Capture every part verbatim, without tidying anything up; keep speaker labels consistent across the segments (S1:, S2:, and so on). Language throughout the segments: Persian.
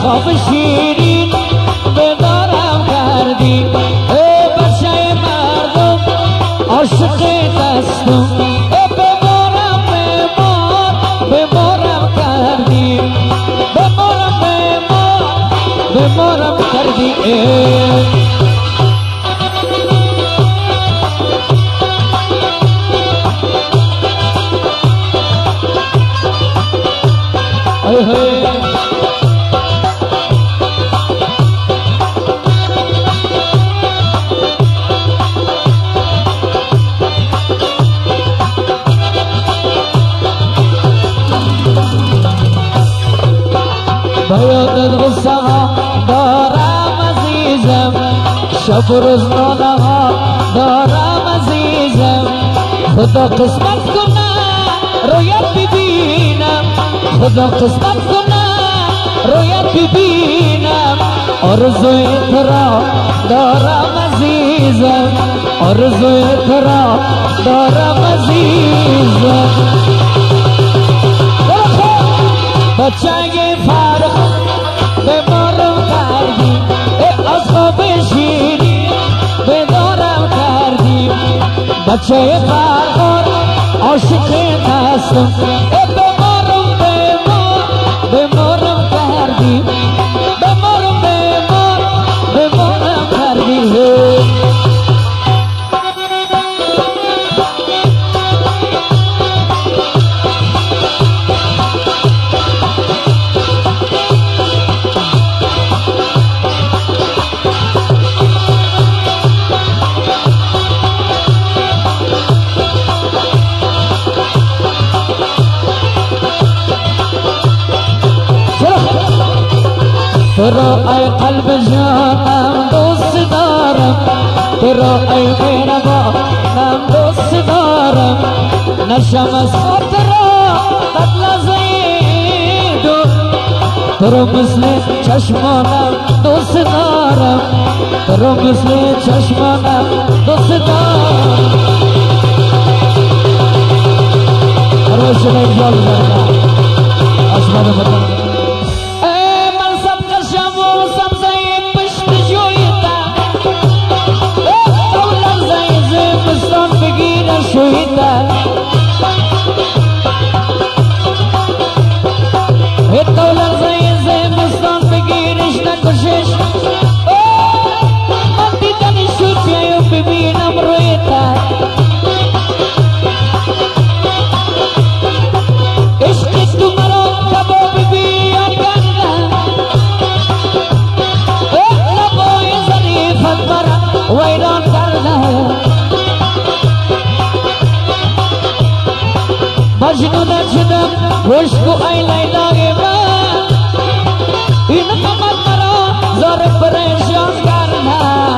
S1: خواب شیرین بدارم کردی ای بچه مردم عاشق دستم ای بمارم بمار بمارم کردی بمارم بمار بمارم کردی ای بیادت غصه ها دارم عزیزم شب و روز ناله ها دارم عزیزم خدا قسمت کنه رویت ببینم خدا قسمت کنه رویت ببینم آرزوی ترا دارم عزیزم آرزوی ترا دارم عزیزم بچه فرق بمارم کردی از خواب شیرین بدارم کردی بچه فرق عاشق دستم بمارم بمار بمارم کردی بمارم بمار بمارم کردی ترا ای قلب جانم دوست دارم ترا ای مهربانم دوست دارم نشم از خاطرا قد لزیدو ترا مثل چشمانم دوست دارم ترا مثل چشمانم دوست دارم روشن اجال دارم اشمال مطلب شویده تو لحظه زمستان بگیرش نکشش من دیدن شد بیایم ببینم رویده عشق تو مرا کباب بیار گردن لبای ظریفت مرا ویران کردن مجنون شدم عشق ای لیلای من این غمت مرا زار پریشان کرده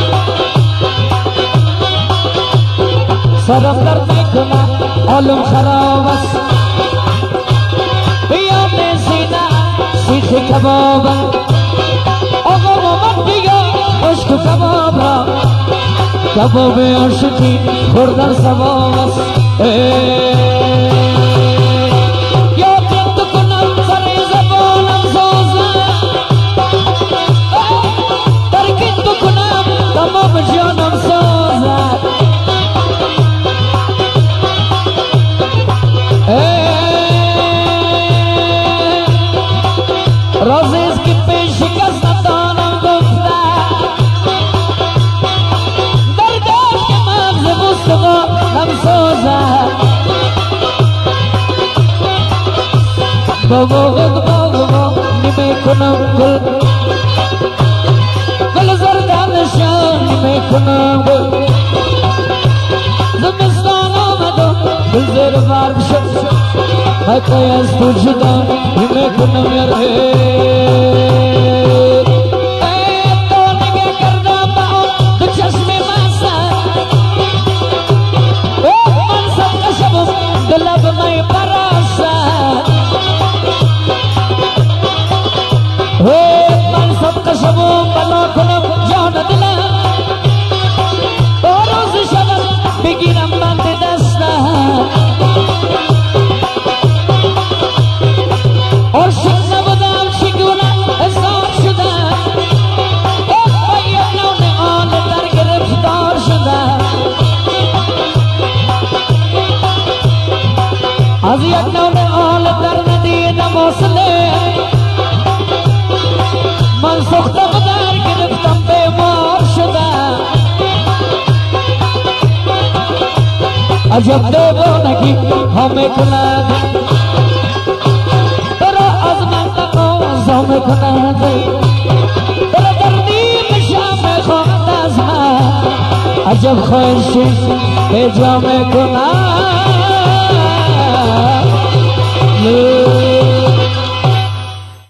S1: سرم درد میکنه حالم خراب است بیاد سینه سیخ کباب آقا مامان بیا عشق و کباب را کباب عاشقی خوردن ثواب است تمام جانم سازد رازیست که پیش شکست ندانم گفته دردش که مغز مستقا نم سازد بابا بابا بابا نمی کنم گل گل زردانشان نمی کنم گل زمستان آمدم گل زیر بار بشد های پای از تو جدا نمی کنم یار تو نگه کردم با اون دو چشم مسد من صدقه شبم دو لب مای براسد من صدقه شبم بلا کنم جان دلم با روز شبم بگیرم بند دستم عاشق نبودم چگونه از یک نون آل در ندیدم اصله من سختم در گرفتم بیمار شدم عجب دیوانگی همه کند برا از من تقاضا میکند برا دردی بشم میخواهد از من عجب خواهشی به جا میکند